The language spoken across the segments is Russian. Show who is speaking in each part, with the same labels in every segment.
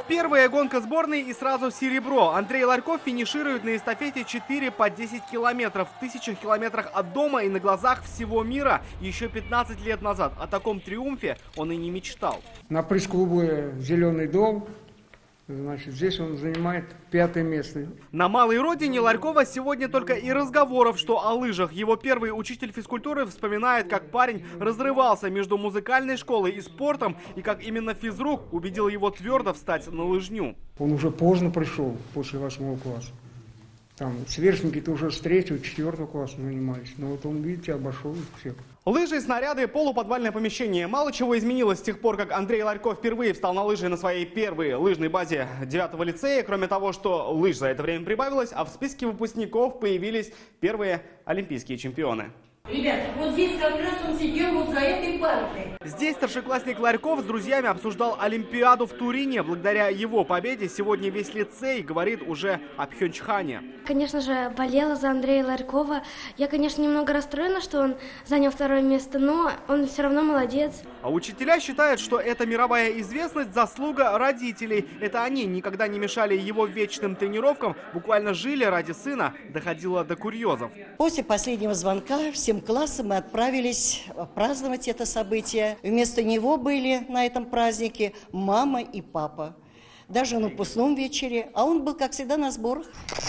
Speaker 1: Первая гонка сборной и сразу серебро. Андрей Ларьков финиширует на эстафете 4 по 10 километров. В 1000 километрах от дома и на глазах всего мира. Еще 15 лет назад о таком триумфе он и не мечтал.
Speaker 2: На пресс-клубе «Зеленый дом». Значит, здесь он занимает 5-е место.
Speaker 1: На малой родине Ларькова сегодня только и разговоров, что о лыжах. Его первый учитель физкультуры вспоминает, как парень разрывался между музыкальной школой и спортом, и как именно физрук убедил его твердо встать на лыжню.
Speaker 2: Он уже поздно пришел, после 8 класса. Там сверстники-то уже с 3-4 класса занимались. Но вот он, видите, обошел их всех.
Speaker 1: Лыжи, снаряды, полуподвальное помещение. Мало чего изменилось с тех пор, как Андрей Ларьков впервые встал на лыжи на своей первой лыжной базе 9-го лицея. Кроме того, что лыж за это время прибавилось, а в списке выпускников появились первые олимпийские чемпионы.
Speaker 3: Ребята, вот здесь как раз он сидел вот за этой партой.
Speaker 1: Здесь старшеклассник Ларьков с друзьями обсуждал Олимпиаду в Турине. Благодаря его победе сегодня весь лицей говорит уже о Пхенчхане.
Speaker 4: Конечно же, болела за Андрея Ларькова. Я, конечно, немного расстроена, что он занял 2-е место, но он все равно молодец.
Speaker 1: А учителя считают, что эта мировая известность – заслуга родителей. Это они никогда не мешали его вечным тренировкам, буквально жили ради сына, доходило до курьезов.
Speaker 5: После последнего звонка всем классам мы отправились праздновать это событие. Вместо него были на этом празднике мама и папа. Даже на выпускном вечере, а он был, как всегда, на сборах.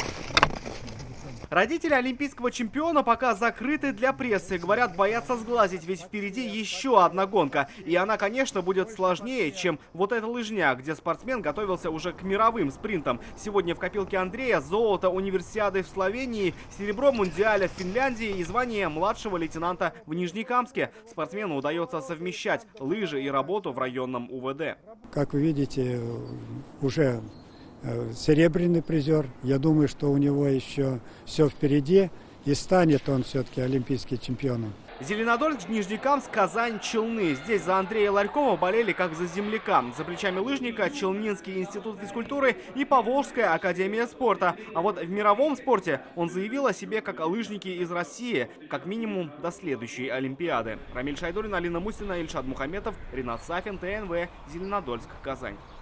Speaker 1: Родители олимпийского чемпиона пока закрыты для прессы. Говорят, боятся сглазить, ведь впереди еще одна гонка. И она, конечно, будет сложнее, чем вот эта лыжня, где спортсмен готовился уже к мировым спринтам. Сегодня в копилке Андрея золото универсиады в Словении, серебро мундиаля в Финляндии и звание младшего лейтенанта в Нижнекамске. Спортсмену удается совмещать лыжи и работу в районном УВД.
Speaker 6: Как вы видите, уже серебряный призер. Я думаю, что у него еще все впереди, и станет он все-таки олимпийским чемпионом.
Speaker 1: Зеленодольск, Нижнекамск, Казань, Челны. Здесь за Андрея Ларькова болели как за земляка. За плечами лыжника Челнинский институт физкультуры и Поволжская академия спорта. А вот в мировом спорте он заявил о себе как о лыжнике из России, как минимум до следующей Олимпиады. Рамиль Шайдуллин, Алина Мусина, Ильшат Мухаметов, Ринат Сафин, ТНВ, Зеленодольск, Казань.